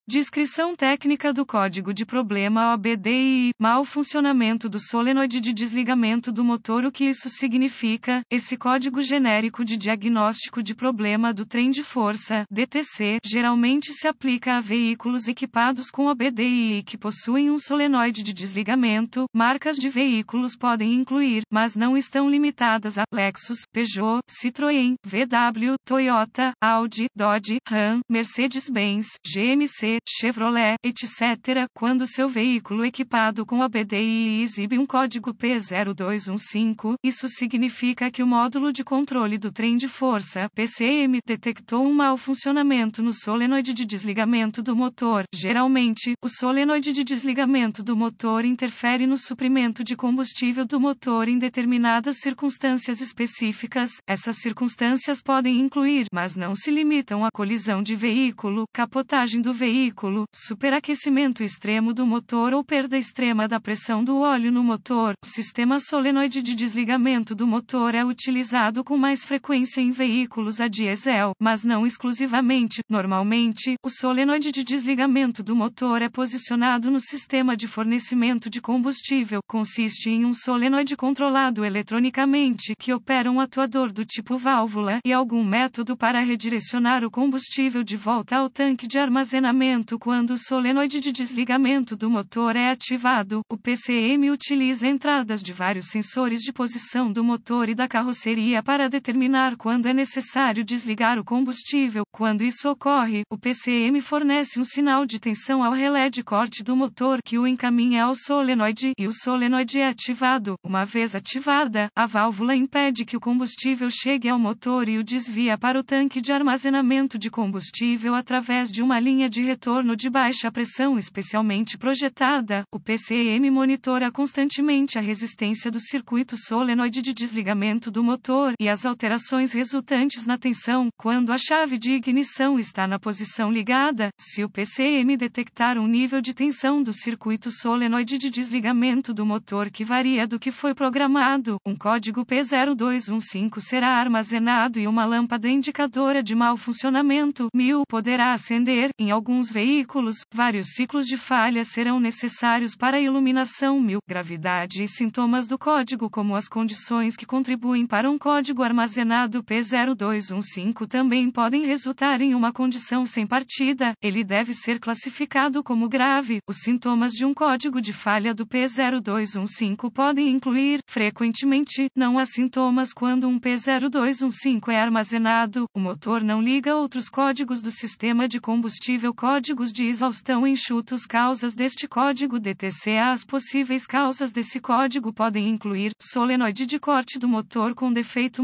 Descrição técnica do código de problema OBDI, mau funcionamento do solenoide de desligamento do motor. O que isso significa? Esse código genérico de diagnóstico de problema do trem de força, DTC, geralmente se aplica a veículos equipados com OBDI que possuem um solenoide de desligamento. Marcas de veículos podem incluir, mas não estão limitadas a Lexus, Peugeot, Citroën, VW, Toyota, Audi, Dodge, Ram, Mercedes-Benz, GMC, Chevrolet, etc. Quando seu veículo equipado com OBDI exibe um código P0215, isso significa que o módulo de controle do trem de força, PCM, detectou um mau funcionamento no solenoide de desligamento do motor. Geralmente, o solenoide de desligamento do motor interfere no suprimento de combustível do motor em determinadas circunstâncias específicas. Essas circunstâncias podem incluir, mas não se limitam a colisão de veículo, capotagem do veículo, superaquecimento extremo do motor ou perda extrema da pressão do óleo no motor. O sistema solenoide de desligamento do motor é utilizado com mais frequência em veículos a diesel, mas não exclusivamente. Normalmente, o solenoide de desligamento do motor é posicionado no sistema de fornecimento de combustível. Consiste em um solenoide controlado eletronicamente que opera um atuador do tipo válvula e algum método para redirecionar o combustível de volta ao tanque de armazenamento. Quando o solenoide de desligamento do motor é ativado, o PCM utiliza entradas de vários sensores de posição do motor e da carroceria para determinar quando é necessário desligar o combustível. Quando isso ocorre, o PCM fornece um sinal de tensão ao relé de corte do motor que o encaminha ao solenoide e o solenoide é ativado. Uma vez ativada, a válvula impede que o combustível chegue ao motor e o desvia para o tanque de armazenamento de combustível através de uma linha de retorno de baixa pressão especialmente projetada. O PCM monitora constantemente a resistência do circuito solenoide de desligamento do motor e as alterações resultantes na tensão. Quando a chave de ignição está na posição ligada, se o PCM detectar um nível de tensão do circuito solenoide de desligamento do motor que varia do que foi programado, um código P0215 será armazenado e uma lâmpada indicadora de mau funcionamento 1000 poderá acender. Em alguns veículos, vários ciclos de falha serão necessários para a iluminação 1000. Gravidade e sintomas do código, como as condições que contribuem para um código armazenado P0215 também podem resultar em uma condição sem partida. Ele deve ser classificado como grave. Os sintomas de um código de falha do P0215 podem incluir, frequentemente, não há sintomas quando um P0215 é armazenado. O motor não liga outros códigos do sistema de combustível. Códigos de exaustão enxutos. Causas deste código DTC. As possíveis causas desse código podem incluir solenoide de corte do motor com defeito,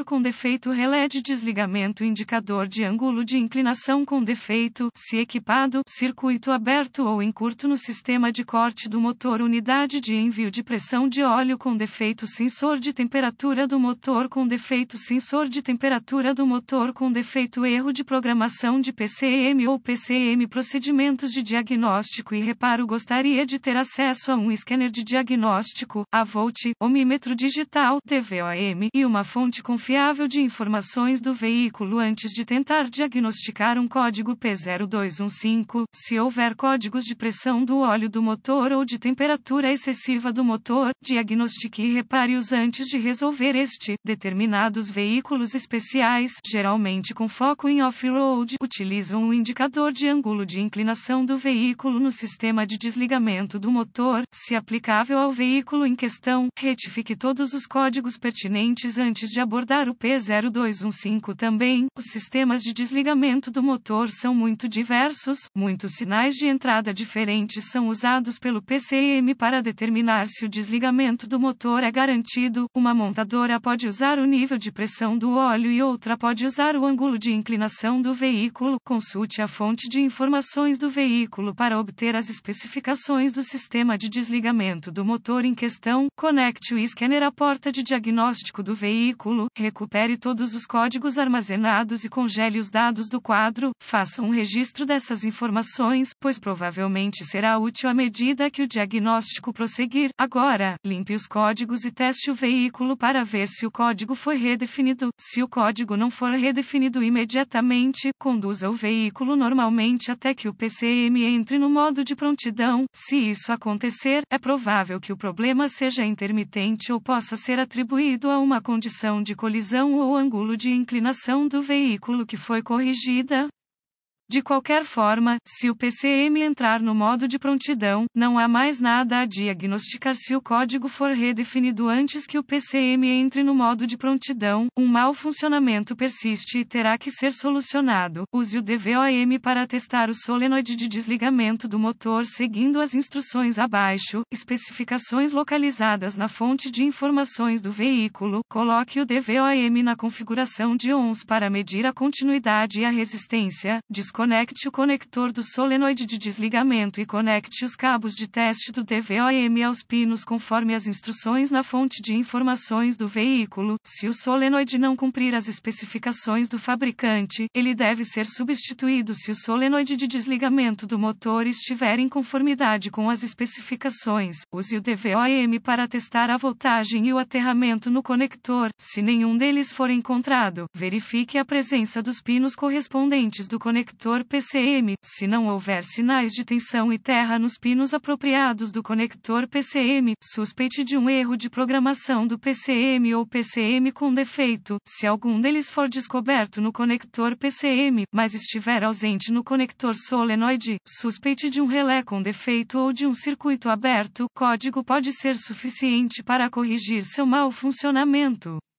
relé de desligamento, indicador de ângulo de inclinação com defeito, se equipado, circuito aberto ou em curto no sistema de corte do motor, unidade de envio de pressão de óleo com defeito, sensor de temperatura do motor com defeito, sensor de temperatura do motor com defeito, erro de programação de PCM ou PCM. Procedimentos de diagnóstico e reparo. Gostaria de ter acesso a um scanner de diagnóstico, a Volt, ohmímetro digital, DVOM, e uma fonte confiável de informações do veículo antes de tentar diagnosticar um código P0215. Se houver códigos de pressão do óleo do motor ou de temperatura excessiva do motor, diagnostique e repare-os antes de resolver este. Determinados veículos especiais, geralmente com foco em off-road, utilizam um indicador de ângulo de inclinação do veículo no sistema de desligamento do motor. Se aplicável ao veículo em questão, retifique todos os códigos pertinentes antes de abordar o P0215 também. Os sistemas de desligamento do motor são muito diversos. Muitos sinais de entrada diferentes são usados pelo PCM para determinar se o desligamento do motor é garantido. Uma montadora pode usar o nível de pressão do óleo e outra pode usar o ângulo de inclinação do veículo. Consulte a fonte de informações do veículo para obter as especificações do sistema de desligamento do motor em questão. Conecte o scanner à porta de diagnóstico do veículo. Recupere todos os códigos armazenados e congele os dados do quadro. Faça um registro dessas informações, pois provavelmente será útil à medida que o diagnóstico prosseguir. Agora, limpe os códigos e teste o veículo para ver se o código foi redefinido. Se o código não for redefinido imediatamente, conduza o veículo normalmente até que o PCM entre no modo de prontidão. Se isso acontecer, é provável que o problema seja intermitente ou possa ser atribuído a uma condição de colisão ou ângulo de inclinação do veículo que foi corrigida. De qualquer forma, se o PCM entrar no modo de prontidão, não há mais nada a diagnosticar se o código for redefinido antes que o PCM entre no modo de prontidão. Um mau funcionamento persiste e terá que ser solucionado. Use o DVOM para testar o solenoide de desligamento do motor seguindo as instruções abaixo. Especificações localizadas na fonte de informações do veículo. Coloque o DVOM na configuração de ONS para medir a continuidade e a resistência. Desconecte o conector do solenoide de desligamento e conecte os cabos de teste do DVOM aos pinos conforme as instruções na fonte de informações do veículo. Se o solenoide não cumprir as especificações do fabricante, ele deve ser substituído se o solenoide de desligamento do motor estiver em conformidade com as especificações. Use o DVOM para testar a voltagem e o aterramento no conector. Se nenhum deles for encontrado, verifique a presença dos pinos correspondentes do conector PCM. Se não houver sinais de tensão e terra nos pinos apropriados do conector PCM, suspeite de um erro de programação do PCM ou PCM com defeito. Se algum deles for descoberto no conector PCM, mas estiver ausente no conector solenoide, suspeite de um relé com defeito ou de um circuito aberto. Código pode ser suficiente para corrigir seu mau funcionamento.